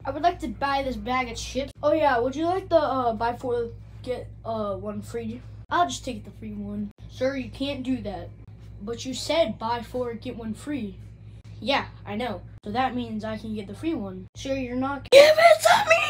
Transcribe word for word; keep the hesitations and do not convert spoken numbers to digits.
I would like to buy this bag of chips. Oh yeah, would you like the uh, buy four, get uh, one free? I'll just take the free one. Sir, you can't do that. But you said buy four, get one free. Yeah, I know. So that means I can get the free one. Sure, you're not. Give it to me!